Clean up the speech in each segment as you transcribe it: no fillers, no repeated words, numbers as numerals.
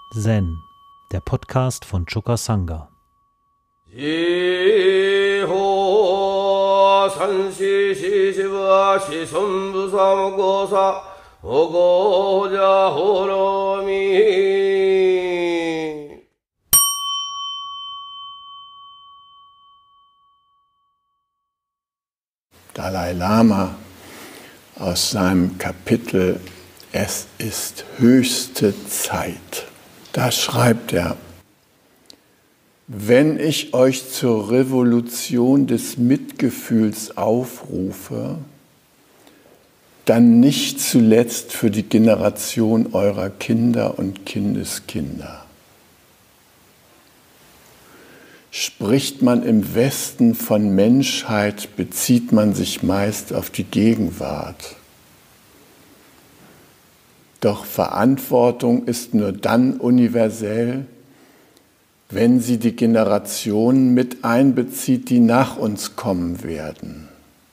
Zen, der Podcast von Choka Sangha. Dalai Lama aus seinem Kapitel Es ist höchste Zeit. Da schreibt er: Wenn ich euch zur Revolution des Mitgefühls aufrufe, dann nicht zuletzt für die Generation eurer Kinder und Kindeskinder. Spricht man im Westen von Menschheit, bezieht man sich meist auf die Gegenwart. Doch Verantwortung ist nur dann universell, wenn sie die Generationen mit einbezieht, die nach uns kommen werden.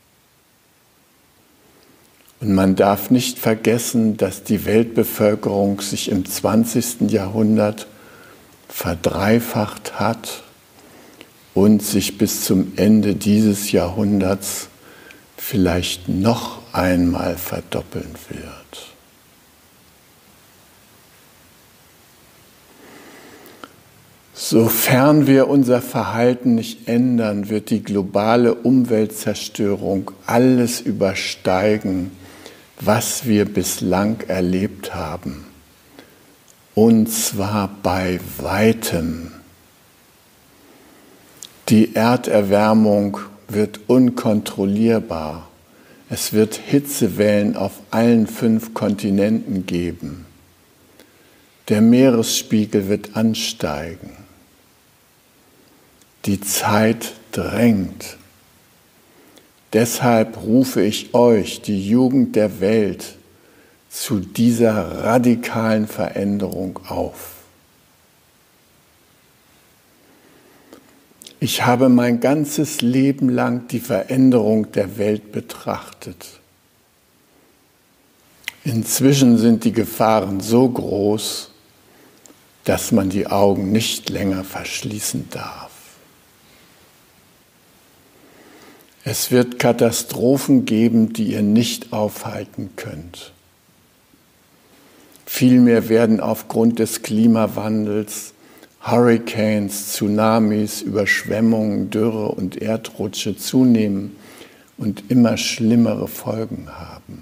Und man darf nicht vergessen, dass die Weltbevölkerung sich im 20. Jahrhundert verdreifacht hat und sich bis zum Ende dieses Jahrhunderts vielleicht noch einmal verdoppeln wird. Sofern wir unser Verhalten nicht ändern, wird die globale Umweltzerstörung alles übersteigen, was wir bislang erlebt haben. Und zwar bei weitem. Die Erderwärmung wird unkontrollierbar. Es wird Hitzewellen auf allen 5 Kontinenten geben. Der Meeresspiegel wird ansteigen. Die Zeit drängt. Deshalb rufe ich euch, die Jugend der Welt, zu dieser radikalen Veränderung auf. Ich habe mein ganzes Leben lang die Veränderung der Welt betrachtet. Inzwischen sind die Gefahren so groß, dass man die Augen nicht länger verschließen darf. Es wird Katastrophen geben, die ihr nicht aufhalten könnt. Vielmehr werden aufgrund des Klimawandels Hurricanes, Tsunamis, Überschwemmungen, Dürre und Erdrutsche zunehmen und immer schlimmere Folgen haben.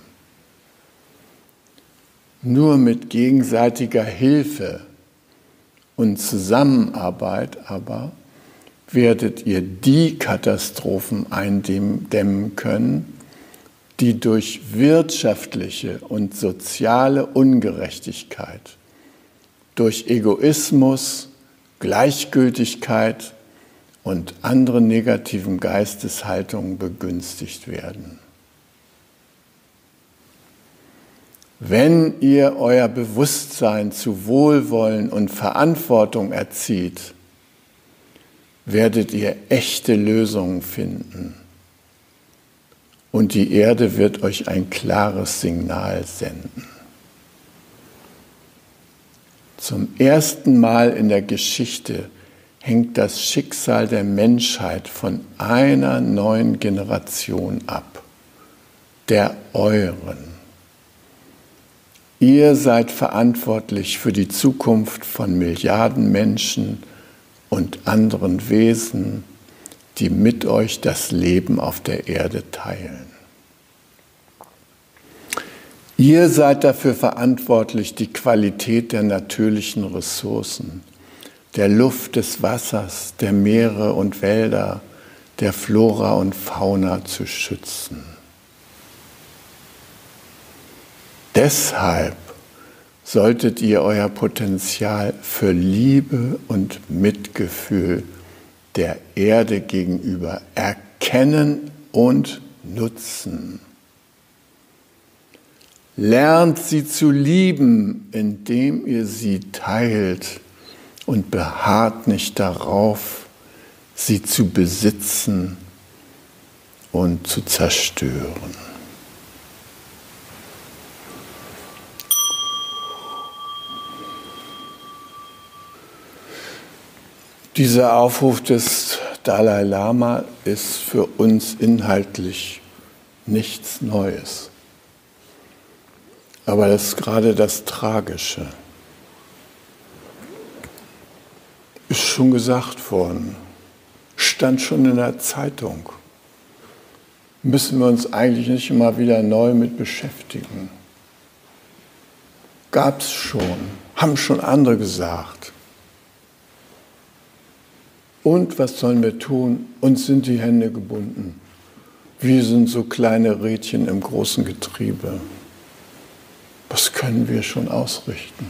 Nur mit gegenseitiger Hilfe und Zusammenarbeit aber werdet ihr die Katastrophen eindämmen können, die durch wirtschaftliche und soziale Ungerechtigkeit, durch Egoismus, Gleichgültigkeit und andere negativen Geisteshaltungen begünstigt werden. Wenn ihr euer Bewusstsein zu Wohlwollen und Verantwortung erzieht, werdet ihr echte Lösungen finden. Und die Erde wird euch ein klares Signal senden. Zum ersten Mal in der Geschichte hängt das Schicksal der Menschheit von einer neuen Generation ab, der euren. Ihr seid verantwortlich für die Zukunft von Milliarden Menschen und anderen Wesen, die mit euch das Leben auf der Erde teilen. Ihr seid dafür verantwortlich, die Qualität der natürlichen Ressourcen, der Luft, des Wassers, der Meere und Wälder, der Flora und Fauna zu schützen. Deshalb solltet ihr euer Potenzial für Liebe und Mitgefühl der Erde gegenüber erkennen und nutzen. Lernt sie zu lieben, indem ihr sie teilt und beharrt nicht darauf, sie zu besitzen und zu zerstören. Dieser Aufruf des Dalai Lama ist für uns inhaltlich nichts Neues. Aber das ist gerade das Tragische. Ist schon gesagt worden, stand schon in der Zeitung. Müssen wir uns eigentlich nicht immer wieder neu mit beschäftigen. Gab es schon, haben schon andere gesagt. Und was sollen wir tun? Uns sind die Hände gebunden. Wir sind so kleine Rädchen im großen Getriebe. Was können wir schon ausrichten?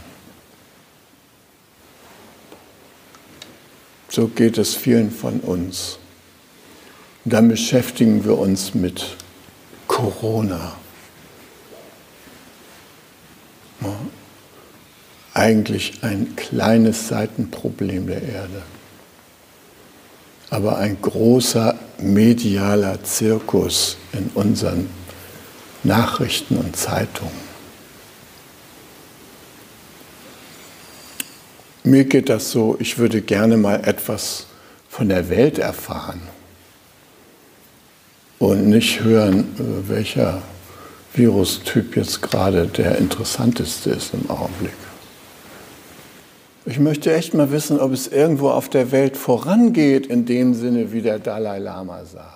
So geht es vielen von uns. Und dann beschäftigen wir uns mit Corona. Ja, eigentlich ein kleines Seitenproblem der Erde. Aber ein großer medialer Zirkus in unseren Nachrichten und Zeitungen. Mir geht das so, ich würde gerne mal etwas von der Welt erfahren und nicht hören, welcher Virustyp jetzt gerade der interessanteste ist im Augenblick. Ich möchte echt mal wissen, ob es irgendwo auf der Welt vorangeht, in dem Sinne, wie der Dalai Lama sagt.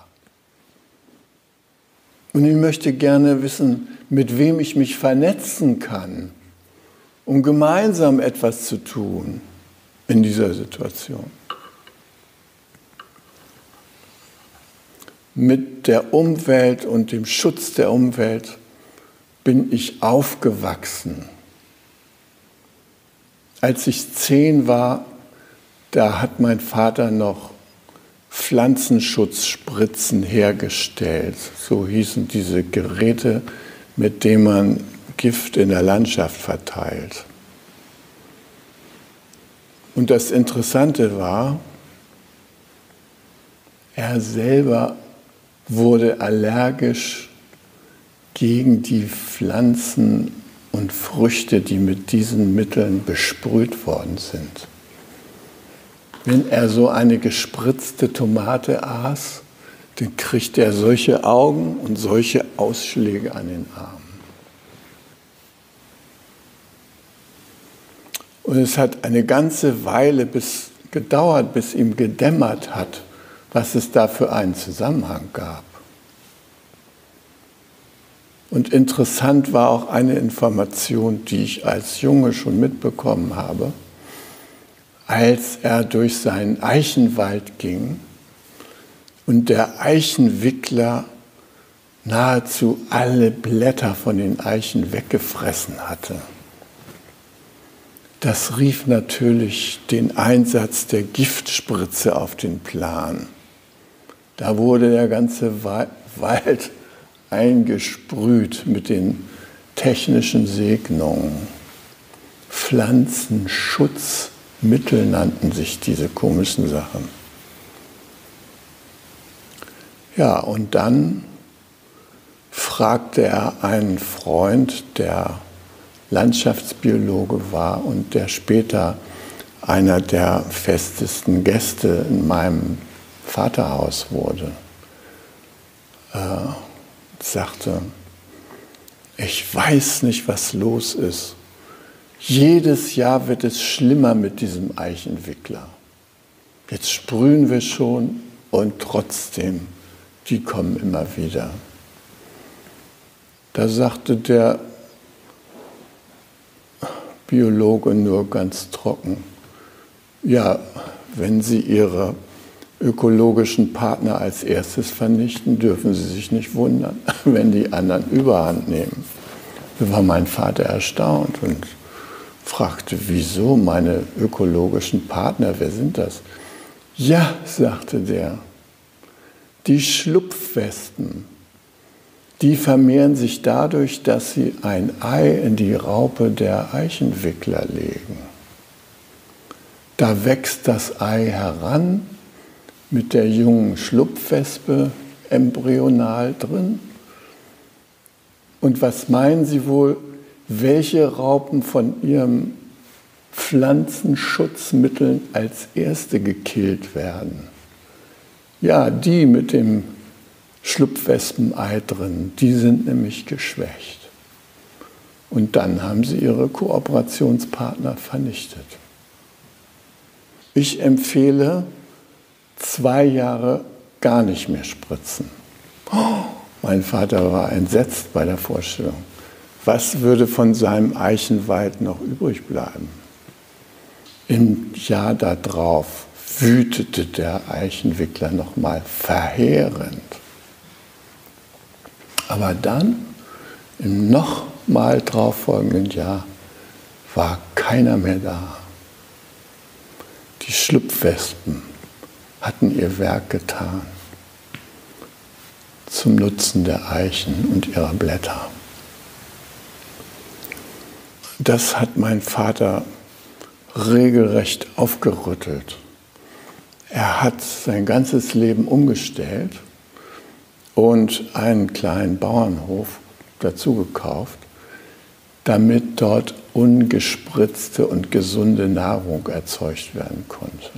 Und ich möchte gerne wissen, mit wem ich mich vernetzen kann, um gemeinsam etwas zu tun in dieser Situation. Mit der Umwelt und dem Schutz der Umwelt bin ich aufgewachsen. Als ich 10 war, da hat mein Vater noch Pflanzenschutzspritzen hergestellt. So hießen diese Geräte, mit denen man Gift in der Landschaft verteilt. Und das Interessante war, er selber wurde allergisch gegen die Pflanzen und Früchte, die mit diesen Mitteln besprüht worden sind. Wenn er so eine gespritzte Tomate aß, dann kriegte er solche Augen und solche Ausschläge an den Armen. Und es hat eine ganze Weile gedauert, bis ihm gedämmert hat, was es da für einen Zusammenhang gab. Und interessant war auch eine Information, die ich als Junge schon mitbekommen habe, als er durch seinen Eichenwald ging und der Eichenwickler nahezu alle Blätter von den Eichen weggefressen hatte. Das rief natürlich den Einsatz der Giftspritze auf den Plan. Da wurde der ganze Wald eingesprüht mit den technischen Segnungen. Pflanzenschutzmittel nannten sich diese komischen Sachen. Ja, und dann fragte er einen Freund, der Landschaftsbiologe war und der später einer der festesten Gäste in meinem Vaterhaus wurde, sagte, ich weiß nicht, was los ist. Jedes Jahr wird es schlimmer mit diesem Eichenwickler. Jetzt sprühen wir schon und trotzdem, die kommen immer wieder. Da sagte der Biologe nur ganz trocken, ja, wenn Sie Ihre ökologischen Partner als erstes vernichten, dürfen Sie sich nicht wundern, wenn die anderen Überhand nehmen. Da war mein Vater erstaunt und fragte, wieso meine ökologischen Partner, wer sind das? Ja, sagte der, die Schlupfwespen, die vermehren sich dadurch, dass sie ein Ei in die Raupe der Eichenwickler legen. Da wächst das Ei heran, mit der jungen Schlupfwespe embryonal drin. Und was meinen Sie wohl, welche Raupen von Ihrem Pflanzenschutzmitteln als erste gekillt werden. Ja, die mit dem Schlupfwespenei drin, die sind nämlich geschwächt. Und dann haben sie ihre Kooperationspartner vernichtet. Ich empfehle 2 Jahre gar nicht mehr spritzen. Oh, mein Vater war entsetzt bei der Vorstellung. Was würde von seinem Eichenwald noch übrig bleiben? Im Jahr darauf wütete der Eichenwickler nochmal verheerend. Aber dann, im nochmal darauf folgenden Jahr, war keiner mehr da. Die Schlupfwespen hatten ihr Werk getan zum Nutzen der Eichen und ihrer Blätter. Das hat mein Vater regelrecht aufgerüttelt. Er hat sein ganzes Leben umgestellt und einen kleinen Bauernhof dazu gekauft, damit dort ungespritzte und gesunde Nahrung erzeugt werden konnte.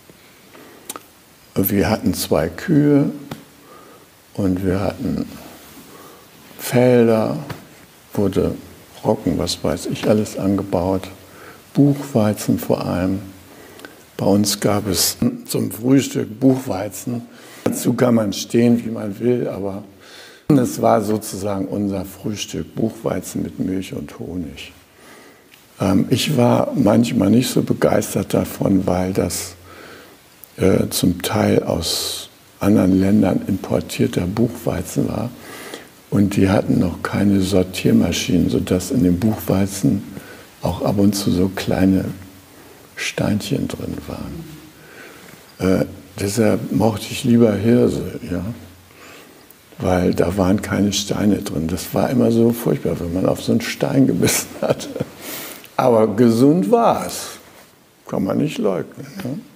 Wir hatten 2 Kühe und wir hatten Felder, wurde Roggen, was weiß ich, alles angebaut, Buchweizen vor allem. Bei uns gab es zum Frühstück Buchweizen. Dazu kann man stehen, wie man will, aber das war sozusagen unser Frühstück, Buchweizen mit Milch und Honig. Ich war manchmal nicht so begeistert davon, weil das zum Teil aus anderen Ländern importierter Buchweizen war. Und die hatten noch keine Sortiermaschinen, sodass in dem Buchweizen auch ab und zu so kleine Steinchen drin waren. Deshalb mochte ich lieber Hirse, ja? Weil da waren keine Steine drin. Das war immer so furchtbar, wenn man auf so einen Stein gebissen hatte. Aber gesund war es, kann man nicht leugnen.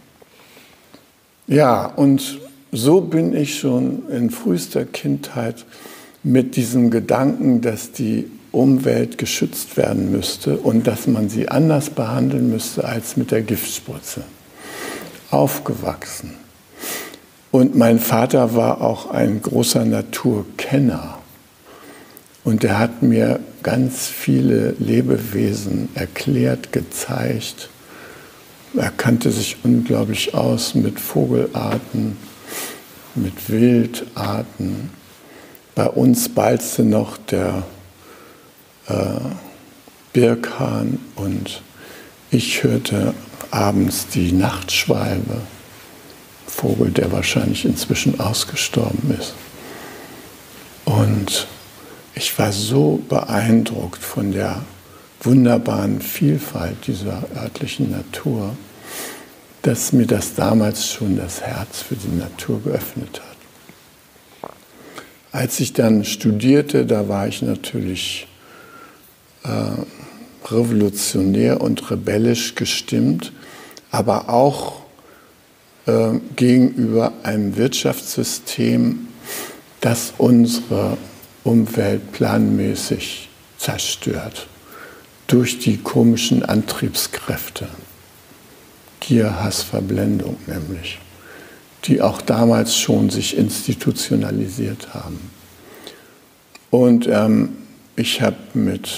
Ja, und so bin ich schon in frühester Kindheit mit diesem Gedanken, dass die Umwelt geschützt werden müsste und dass man sie anders behandeln müsste als mit der Giftspritze aufgewachsen. Und mein Vater war auch ein großer Naturkenner. Und er hat mir ganz viele Lebewesen erklärt, gezeigt. Er kannte sich unglaublich aus mit Vogelarten, mit Wildarten. Bei uns balzte noch der Birkhahn und ich hörte abends die Nachtschwalbe, Vogel, der wahrscheinlich inzwischen ausgestorben ist. Und ich war so beeindruckt von der wunderbaren Vielfalt dieser örtlichen Natur, dass mir das damals schon das Herz für die Natur geöffnet hat. Als ich dann studierte, da war ich natürlich revolutionär und rebellisch gestimmt, aber auch gegenüber einem Wirtschaftssystem, das unsere Umwelt planmäßig zerstört durch die komischen Antriebskräfte, Gier, Hass, Verblendung nämlich, die auch damals schon sich institutionalisiert haben. Und ich habe mit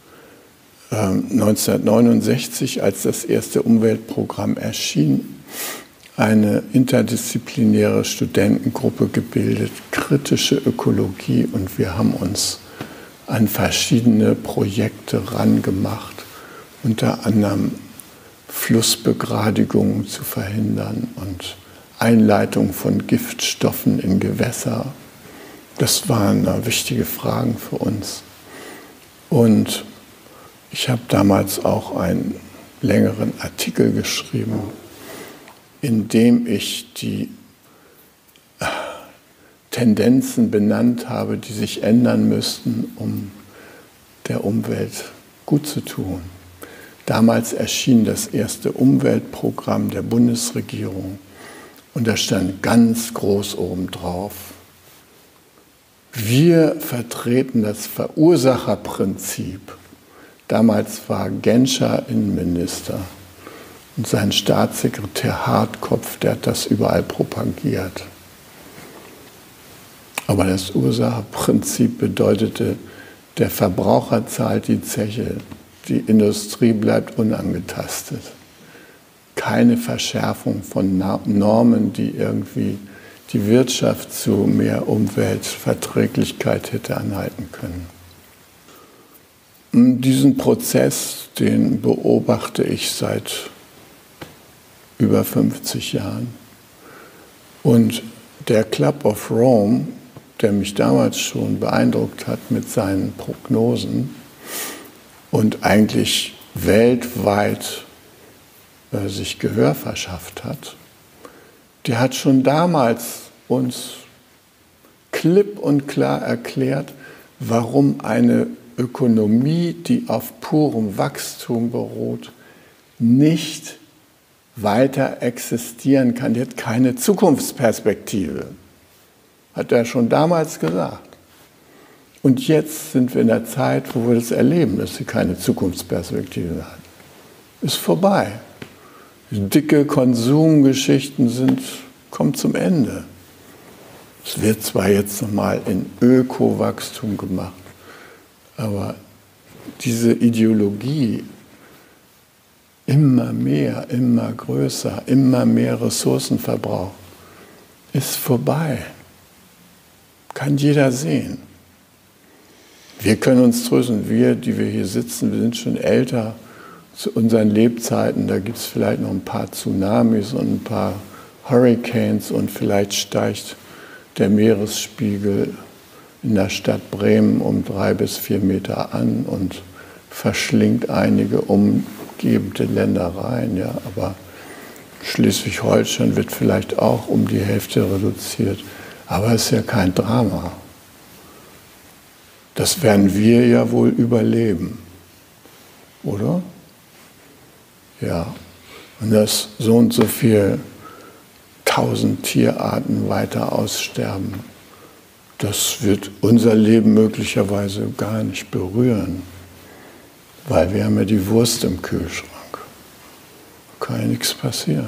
1969, als das erste Umweltprogramm erschien, eine interdisziplinäre Studentengruppe gebildet, kritische Ökologie, und wir haben uns an verschiedene Projekte rangemacht, unter anderem Flussbegradigungen zu verhindern und Einleitung von Giftstoffen in Gewässer. Das waren wichtige Fragen für uns. Und ich habe damals auch einen längeren Artikel geschrieben, in dem ich die Tendenzen benannt habe, die sich ändern müssten, um der Umwelt gut zu tun. Damals erschien das erste Umweltprogramm der Bundesregierung und da stand ganz groß oben drauf: Wir vertreten das Verursacherprinzip. Damals war Genscher Innenminister Und sein Staatssekretär Hartkopf, der hat das überall propagiert. Aber das Ursachenprinzip bedeutete, der Verbraucher zahlt die Zeche, die Industrie bleibt unangetastet. Keine Verschärfung von Normen, die irgendwie die Wirtschaft zu mehr Umweltverträglichkeit hätte anhalten können. Diesen Prozess, den beobachte ich seit über 50 Jahren. Und der Club of Rome, der mich damals schon beeindruckt hat mit seinen Prognosen und eigentlich weltweit sich Gehör verschafft hat, der hat schon damals uns klipp und klar erklärt, warum eine Ökonomie, die auf purem Wachstum beruht, nicht weiter existieren kann. Die hat keine Zukunftsperspektive. Hat er schon damals gesagt. Und jetzt sind wir in der Zeit, wo wir das erleben, dass sie keine Zukunftsperspektive hat. Ist vorbei. Die dicke Konsumgeschichten kommen zum Ende. Es wird zwar jetzt nochmal in Ökowachstum gemacht, aber diese Ideologie, immer mehr, immer größer, immer mehr Ressourcenverbrauch, ist vorbei. Kann jeder sehen. Wir können uns trösten, wir, die wir hier sitzen, wir sind schon älter zu unseren Lebzeiten. Da gibt es vielleicht noch ein paar Tsunamis und ein paar Hurricanes und vielleicht steigt der Meeresspiegel in der Stadt Bremen um 3 bis 4 Meter an und verschlingt einige umgebende Ländereien. Ja, aber Schleswig-Holstein wird vielleicht auch um die Hälfte reduziert. Aber es ist ja kein Drama. Das werden wir ja wohl überleben, oder? Ja, und dass so und so viel 1000 Tierarten weiter aussterben, das wird unser Leben möglicherweise gar nicht berühren, weil wir haben ja die Wurst im Kühlschrank. Da kann ja nichts passieren.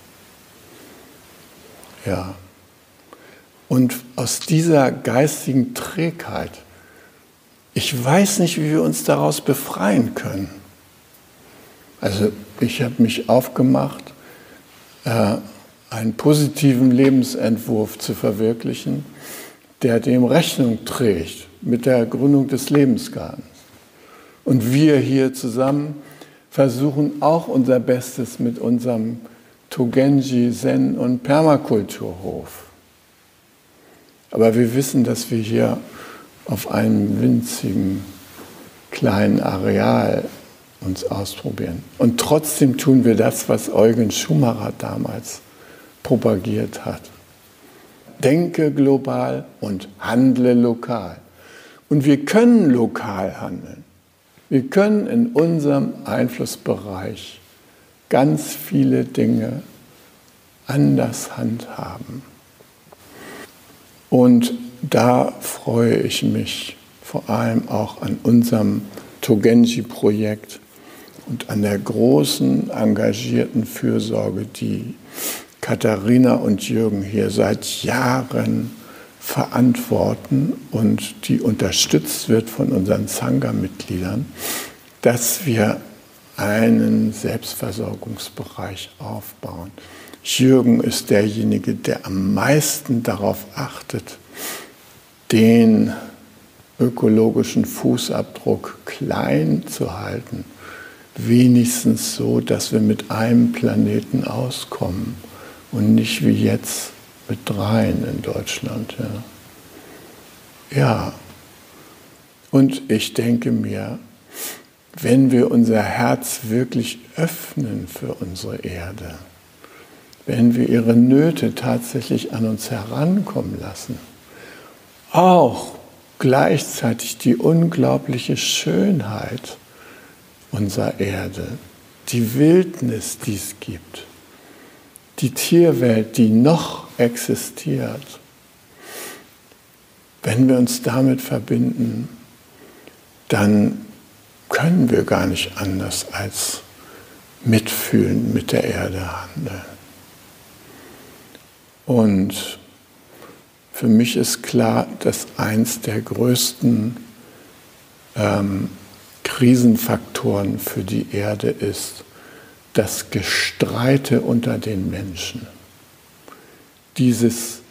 Ja. Und aus dieser geistigen Trägheit, ich weiß nicht, wie wir uns daraus befreien können. Also ich habe mich aufgemacht, einen positiven Lebensentwurf zu verwirklichen, der dem Rechnung trägt mit der Gründung des Lebensgartens. Und wir hier zusammen versuchen auch unser Bestes mit unserem Togenji Zen- und Permakulturhof. Aber wir wissen, dass wir hier auf einem winzigen kleinen Areal uns ausprobieren. Und trotzdem tun wir das, was Eugen Schumacher damals propagiert hat. Denke global und handle lokal. Und wir können lokal handeln. Wir können in unserem Einflussbereich ganz viele Dinge anders handhaben. Und da freue ich mich vor allem auch an unserem Togenji-Projekt und an der großen, engagierten Fürsorge, die Katharina und Jürgen hier seit Jahren verantworten und die unterstützt wird von unseren Sangha-Mitgliedern, dass wir einen Selbstversorgungsbereich aufbauen. Jürgen ist derjenige, der am meisten darauf achtet, den ökologischen Fußabdruck klein zu halten. Wenigstens so, dass wir mit einem Planeten auskommen und nicht wie jetzt mit 3 in Deutschland. Ja. Und ich denke mir, wenn wir unser Herz wirklich öffnen für unsere Erde, wenn wir ihre Nöte tatsächlich an uns herankommen lassen, auch gleichzeitig die unglaubliche Schönheit unserer Erde, die Wildnis, die es gibt, die Tierwelt, die noch existiert, wenn wir uns damit verbinden, dann können wir gar nicht anders als mitfühlend mit der Erde handeln. Und für mich ist klar, dass eins der größten Krisenfaktoren für die Erde ist das Gestreite unter den Menschen. Dieses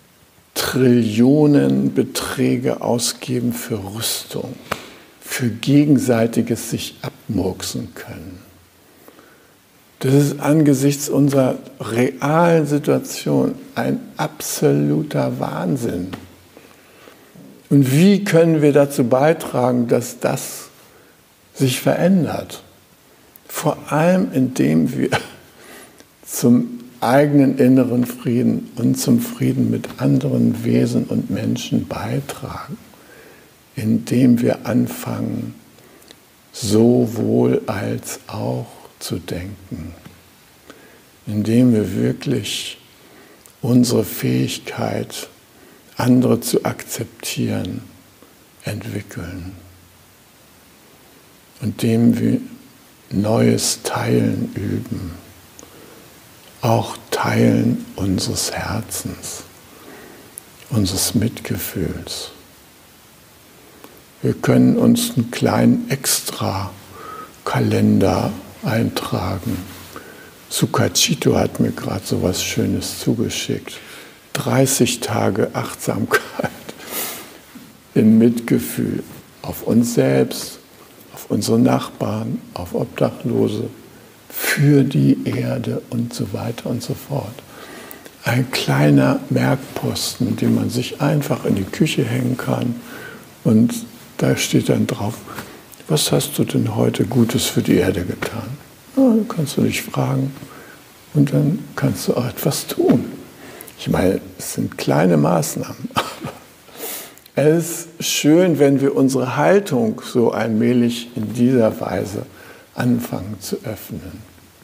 Trillionenbeträge ausgeben für Rüstung, für gegenseitiges sich abmurksen können. Das ist angesichts unserer realen Situation ein absoluter Wahnsinn. Und wie können wir dazu beitragen, dass das sich verändert? Vor allem, indem wir zum eigenen inneren Frieden und zum Frieden mit anderen Wesen und Menschen beitragen, indem wir anfangen, sowohl als auch zu denken, indem wir wirklich unsere Fähigkeit, andere zu akzeptieren, entwickeln, indem wir neues Teilen üben, auch Teilen unseres Herzens, unseres Mitgefühls. Wir können uns einen kleinen Extra-Kalender eintragen. Sukachito hat mir gerade so was Schönes zugeschickt. 30 Tage Achtsamkeit in Mitgefühl auf uns selbst, auf unsere Nachbarn, auf Obdachlose, für die Erde und so weiter und so fort. Ein kleiner Merkposten, den man sich einfach in die Küche hängen kann und da steht dann drauf, was hast du denn heute Gutes für die Erde getan? Ja, dann kannst du dich fragen und dann kannst du auch etwas tun. Ich meine, es sind kleine Maßnahmen, aber es ist schön, wenn wir unsere Haltung so allmählich in dieser Weise anfangen zu öffnen.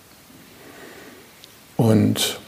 Und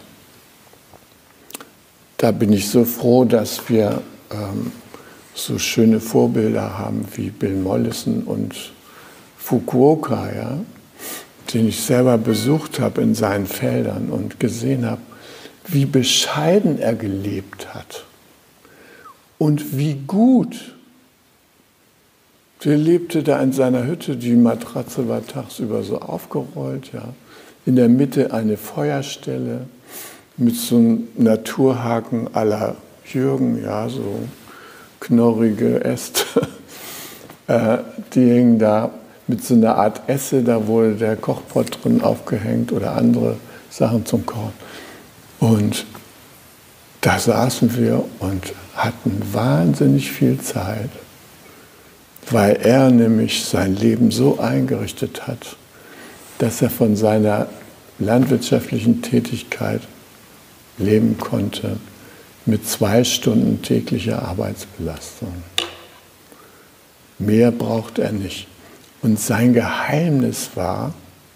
da bin ich so froh, dass wir so schöne Vorbilder haben wie Bill Mollison und Fukuoka, ja, den ich selber besucht habe in seinen Feldern und gesehen habe, wie bescheiden er gelebt hat und wie gut. Der lebte da in seiner Hütte, die Matratze war tagsüber so aufgerollt, ja. In der Mitte eine Feuerstelle mit so einem Naturhaken à la Jürgen, ja, so knorrige Äste, die hingen da mit so einer Art Esse, da wurde der Kochpott drin aufgehängt oder andere Sachen zum Kochen. Und da saßen wir und hatten wahnsinnig viel Zeit, weil er nämlich sein Leben so eingerichtet hat, dass er von seiner landwirtschaftlichen Tätigkeit leben konnte mit 2 Stunden täglicher Arbeitsbelastung. Mehr braucht er nicht. Und sein Geheimnis war,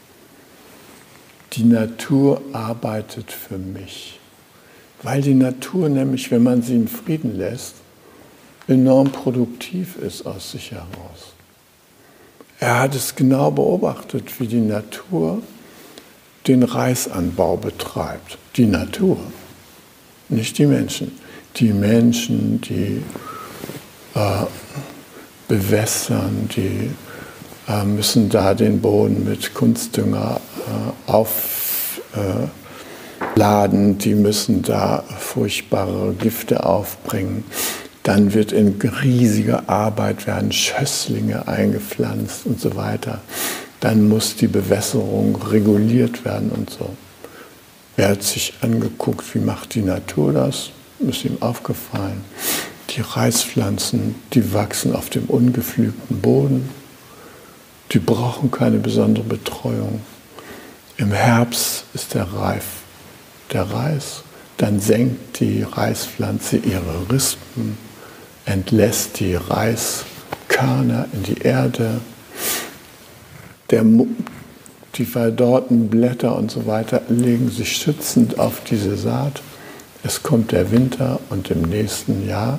die Natur arbeitet für mich. Weil die Natur nämlich, wenn man sie in Frieden lässt, enorm produktiv ist aus sich heraus. Er hat es genau beobachtet, wie die Natur den Reisanbau betreibt. Die Natur, nicht die Menschen. Die Menschen, die bewässern, die müssen da den Boden mit Kunstdünger aufladen, die müssen da furchtbare Gifte aufbringen. Dann wird in riesiger Arbeit werden Schösslinge eingepflanzt und so weiter. Dann muss die Bewässerung reguliert werden und so. Er hat sich angeguckt, wie macht die Natur das? Ist ihm aufgefallen. Die Reispflanzen, die wachsen auf dem ungepflügten Boden. Die brauchen keine besondere Betreuung. Im Herbst ist der reif, der Reis. Dann senkt die Reispflanze ihre Rispen, entlässt die Reiskörner in die Erde. Die verdorrten Blätter und so weiter legen sich schützend auf diese Saat. Es kommt der Winter und im nächsten Jahr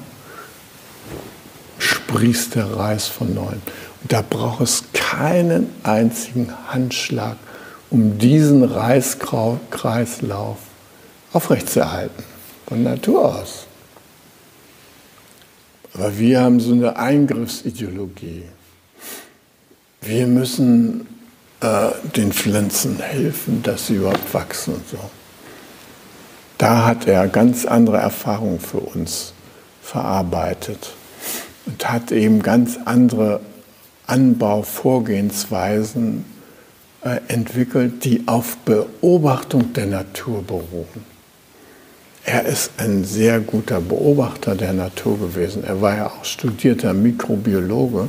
sprießt der Reis von neuem. Und da braucht es keinen einzigen Handschlag, um diesen Kreislauf aufrechtzuerhalten, von Natur aus. Aber wir haben so eine Eingriffsideologie. Wir müssen den Pflanzen helfen, dass sie überhaupt wachsen und so. Da hat er ganz andere Erfahrungen für uns verarbeitet und hat eben ganz andere Anbauvorgehensweisen entwickelt, die auf Beobachtung der Natur beruhen. Er ist ein sehr guter Beobachter der Natur gewesen. Er war ja auch studierter Mikrobiologe.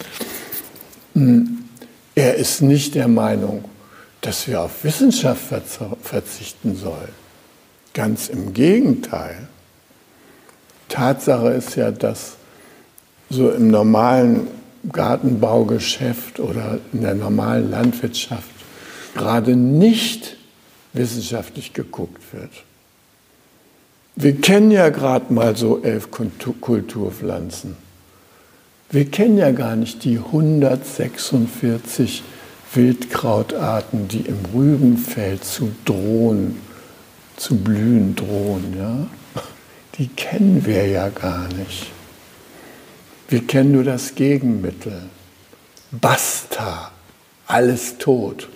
Er ist nicht der Meinung, dass wir auf Wissenschaft verzichten sollen. Ganz im Gegenteil. Tatsache ist ja, dass so im normalen Gartenbaugeschäft oder in der normalen Landwirtschaft gerade nicht wissenschaftlich geguckt wird. Wir kennen ja gerade mal so 11 Kulturpflanzen. Wir kennen ja gar nicht die 146 Wildkrautarten, die im Rübenfeld zu blühen drohen. Ja? Die kennen wir ja gar nicht. Wir kennen nur das Gegenmittel. Basta, alles tot.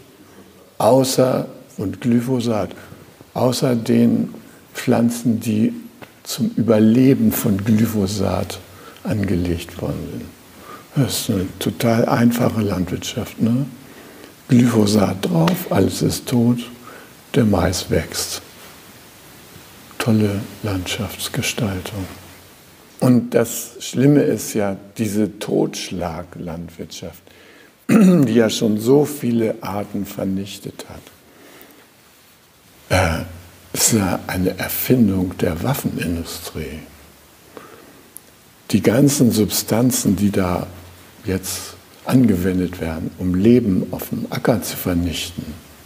Und Glyphosat, außer den Pflanzen, die zum Überleben von Glyphosat angelegt worden sind. Das ist eine total einfache Landwirtschaft. Ne? Glyphosat drauf, alles ist tot, der Mais wächst. Tolle Landschaftsgestaltung. Und das Schlimme ist ja diese Totschlaglandwirtschaft, die ja schon so viele Arten vernichtet hat. Es ist ja eine Erfindung der Waffenindustrie. Die ganzen Substanzen, die da jetzt angewendet werden, um Leben auf dem Acker zu vernichten,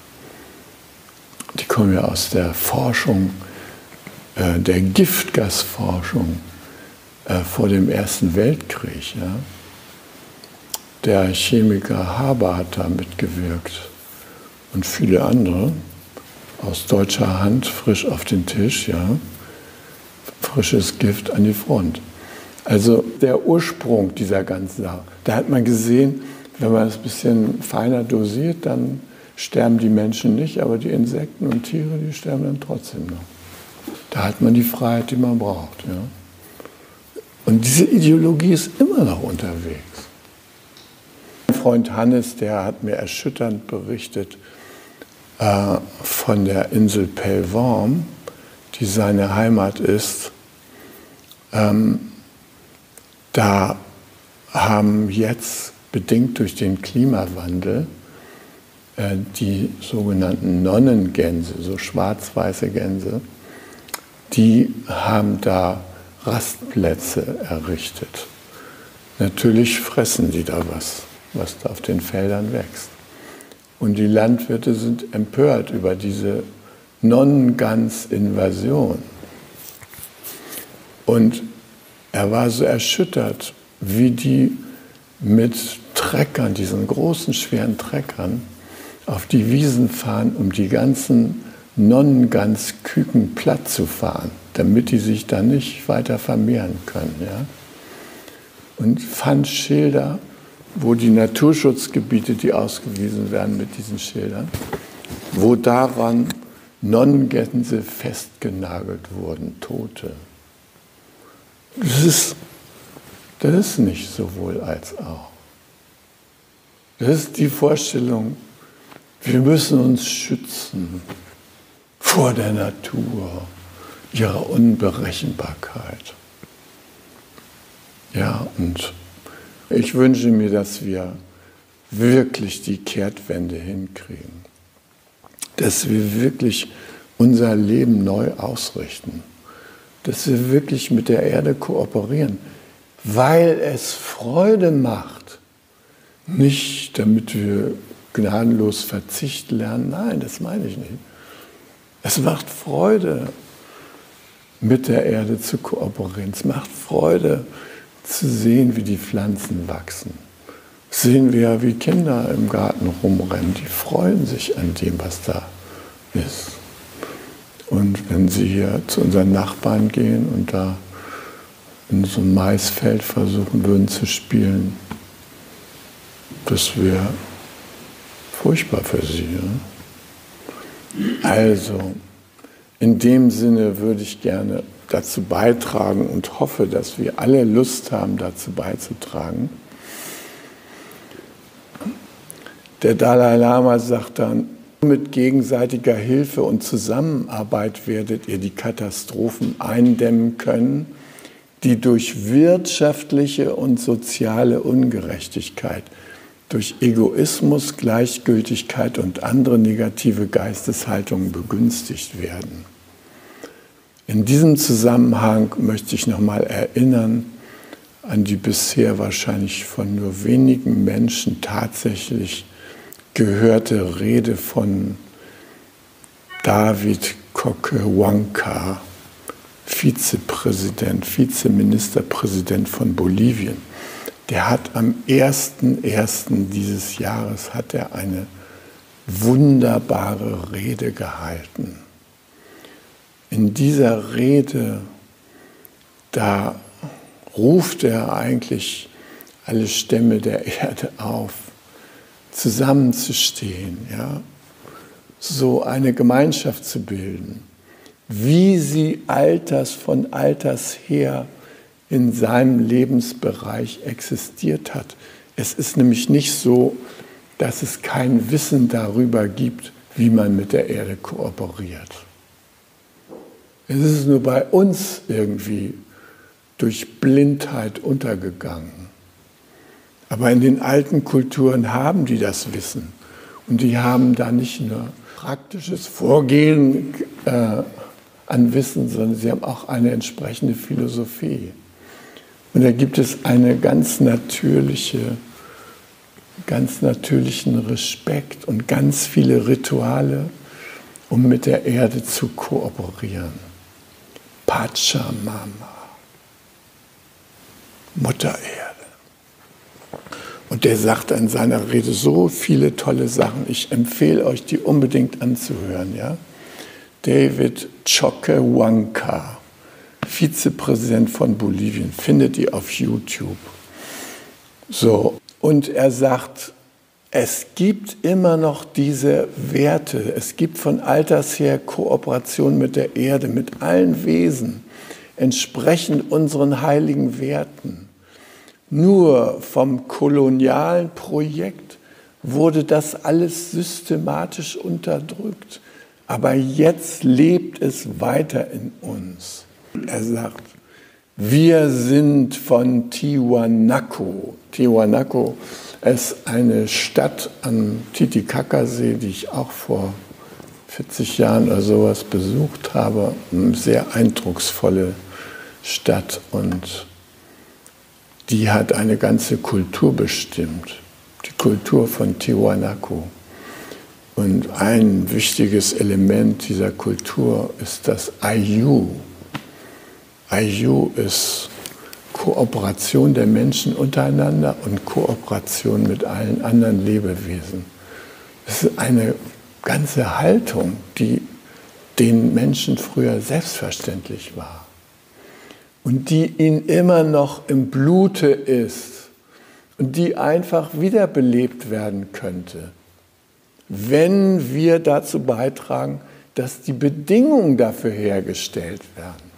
die kommen ja aus der Forschung, der Giftgasforschung vor dem Ersten Weltkrieg. Ja? Der Chemiker Haber hat da mitgewirkt und viele andere aus deutscher Hand, frisch auf den Tisch, ja? Frisches Gift an die Front. Also der Ursprung dieser ganzen Sache, da hat man gesehen, wenn man es ein bisschen feiner dosiert, dann sterben die Menschen nicht, aber die Insekten und Tiere, die sterben dann trotzdem noch. Da hat man die Freiheit, die man braucht. Ja? Und diese Ideologie ist immer noch unterwegs. Mein Freund Hannes, der hat mir erschütternd berichtet von der Insel Pellworm, die seine Heimat ist. Da haben jetzt, bedingt durch den Klimawandel, die sogenannten Nonnengänse, so schwarz-weiße Gänse, die haben da Rastplätze errichtet. Natürlich fressen die da was da auf den Feldern wächst. Und die Landwirte sind empört über diese Nonnengans-Invasion. Und er war so erschüttert, wie die mit Treckern, diesen großen, schweren Treckern, auf die Wiesen fahren, um die ganzen Nonnengansküken platt zu fahren, damit die sich dann nicht weiter vermehren können. Ja? Und fand Schilder, wo die Naturschutzgebiete, die ausgewiesen werden mit diesen Schildern, wo daran Nonnengänse festgenagelt wurden, Tote. Das ist nicht sowohl als auch. Das ist die Vorstellung, wir müssen uns schützen vor der Natur, ihrer Unberechenbarkeit. Ja, und ich wünsche mir, dass wir wirklich die Kehrtwende hinkriegen. Dass wir wirklich unser Leben neu ausrichten. Dass wir wirklich mit der Erde kooperieren. Weil es Freude macht. Nicht, damit wir gnadenlos Verzicht lernen. Nein, das meine ich nicht. Es macht Freude, mit der Erde zu kooperieren. Es macht Freude, zu sehen, wie die Pflanzen wachsen, sehen wir, wie Kinder im Garten rumrennen. Die freuen sich an dem, was da ist. Und wenn sie hier zu unseren Nachbarn gehen und da in so einem Maisfeld versuchen würden zu spielen, das wäre furchtbar für sie. Ne? Also, in dem Sinne würde ich gerne dazu beitragen und hoffe, dass wir alle Lust haben, dazu beizutragen. Der Dalai Lama sagt dann, mit gegenseitiger Hilfe und Zusammenarbeit werdet ihr die Katastrophen eindämmen können, die durch wirtschaftliche und soziale Ungerechtigkeit, durch Egoismus, Gleichgültigkeit und andere negative Geisteshaltungen begünstigt werden. In diesem Zusammenhang möchte ich nochmal erinnern an die bisher wahrscheinlich von nur wenigen Menschen tatsächlich gehörte Rede von David Coquelhuanca, Vizeministerpräsident von Bolivien. Der hat am 1.1. dieses Jahres hat er eine wunderbare Rede gehalten. In dieser Rede, da ruft er eigentlich alle Stämme der Erde auf, zusammenzustehen, ja, so eine Gemeinschaft zu bilden, wie sie von Alters her in seinem Lebensbereich existiert hat. Es ist nämlich nicht so, dass es kein Wissen darüber gibt, wie man mit der Erde kooperiert. Es ist nur bei uns irgendwie durch Blindheit untergegangen. Aber in den alten Kulturen haben die das Wissen. Und die haben da nicht nur praktisches Vorgehen an Wissen, sondern sie haben auch eine entsprechende Philosophie. Und da gibt es einen ganz natürlichen Respekt und ganz viele Rituale, um mit der Erde zu kooperieren. Pachamama, Mutter Erde. Und der sagt in seiner Rede so viele tolle Sachen. Ich empfehle euch, die unbedingt anzuhören. Ja? David Coquelhuanca, Vizepräsident von Bolivien, findet ihr auf YouTube. So. Und er sagt, es gibt immer noch diese Werte. Es gibt von alters her Kooperation mit der Erde, mit allen Wesen, entsprechend unseren heiligen Werten. Nur vom kolonialen Projekt wurde das alles systematisch unterdrückt. Aber jetzt lebt es weiter in uns. Er sagt, wir sind von Tiwanaku. Tiwanaku ist eine Stadt am Titicacasee, die ich auch vor 40 Jahren oder sowas besucht habe. Eine sehr eindrucksvolle Stadt und die hat eine ganze Kultur bestimmt, die Kultur von Tiwanaku. Und ein wichtiges Element dieser Kultur ist das Ayu. Ayu ist Kooperation der Menschen untereinander und Kooperation mit allen anderen Lebewesen. Das ist eine ganze Haltung, die den Menschen früher selbstverständlich war. Und die ihnen immer noch im Blute ist und die einfach wiederbelebt werden könnte, wenn wir dazu beitragen, dass die Bedingungen dafür hergestellt werden.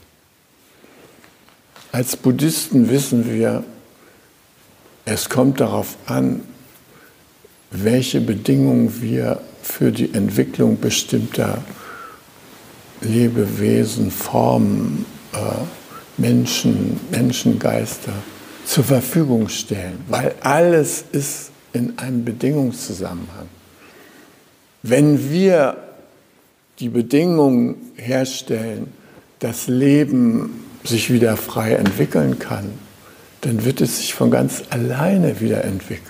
Als Buddhisten wissen wir, es kommt darauf an, welche Bedingungen wir für die Entwicklung bestimmter Lebewesen, Formen, Menschengeister zur Verfügung stellen, weil alles ist in einem Bedingungszusammenhang. Wenn wir die Bedingungen herstellen, dass Leben sich wieder frei entwickeln kann, dann wird es sich von ganz alleine wieder entwickeln.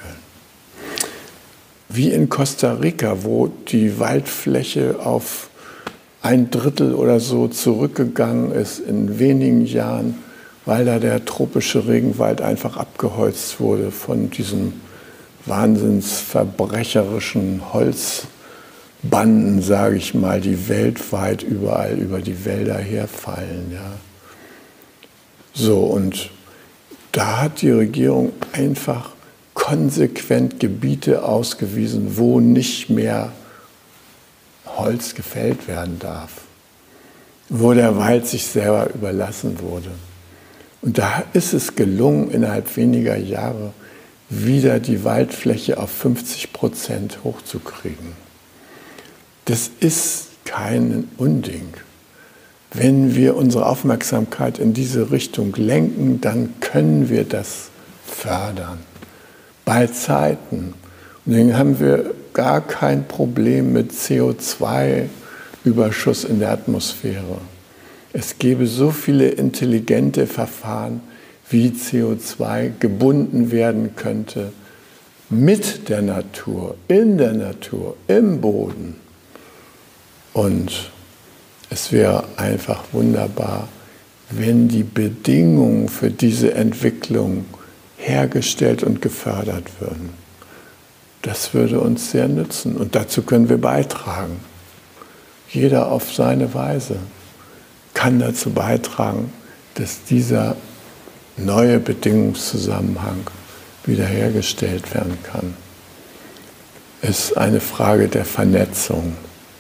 Wie in Costa Rica, wo die Waldfläche auf 1/3 oder so zurückgegangen ist in wenigen Jahren, weil da der tropische Regenwald einfach abgeholzt wurde von diesem wahnsinnsverbrecherischen Holzbanden, sage ich mal, die weltweit überall über die Wälder herfallen. Ja. So, und da hat die Regierung einfach konsequent Gebiete ausgewiesen, wo nicht mehr Holz gefällt werden darf, wo der Wald sich selber überlassen wurde. Und da ist es gelungen, innerhalb weniger Jahre wieder die Waldfläche auf 50% hochzukriegen. Das ist kein Unding. Wenn wir unsere Aufmerksamkeit in diese Richtung lenken, dann können wir das fördern. Bei Zeiten. Und dann haben wir gar kein Problem mit CO2-Überschuss in der Atmosphäre. Es gäbe so viele intelligente Verfahren, wie CO2 gebunden werden könnte mit der Natur, in der Natur, im Boden. Und es wäre einfach wunderbar, wenn die Bedingungen für diese Entwicklung hergestellt und gefördert würden. Das würde uns sehr nützen und dazu können wir beitragen. Jeder auf seine Weise kann dazu beitragen, dass dieser neue Bedingungszusammenhang wiederhergestellt werden kann. Es ist eine Frage der Vernetzung.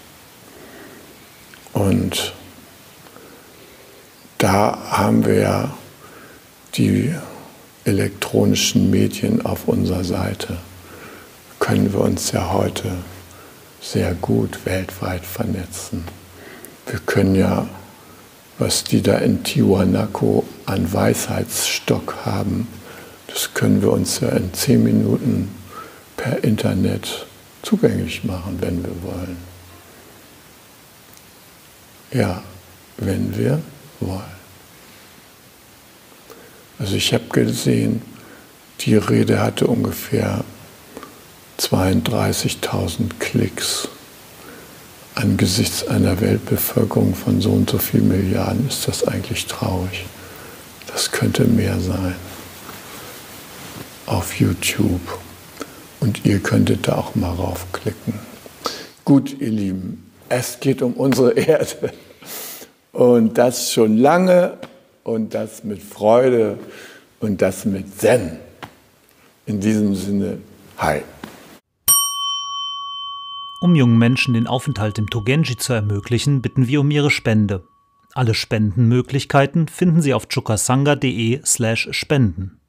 Und da haben wir ja die elektronischen Medien auf unserer Seite. Können wir uns ja heute sehr gut weltweit vernetzen. Wir können ja, was die da in Tiwanaku an Weisheitsstock haben, das können wir uns ja in 10 Minuten per Internet zugänglich machen, wenn wir wollen. Ja, wenn wir wollen. Also ich habe gesehen, die Rede hatte ungefähr 32.000 Klicks. Angesichts einer Weltbevölkerung von so und so vielen Milliarden ist das eigentlich traurig. Das könnte mehr sein. Auf YouTube. Und ihr könntet da auch mal raufklicken. Gut, ihr Lieben, es geht um unsere Erde. Und das schon lange und das mit Freude und das mit Zen. In diesem Sinne, hi. Um jungen Menschen den Aufenthalt im Togenji zu ermöglichen, bitten wir um ihre Spende. Alle Spendenmöglichkeiten finden Sie auf chukasanga.de/spenden.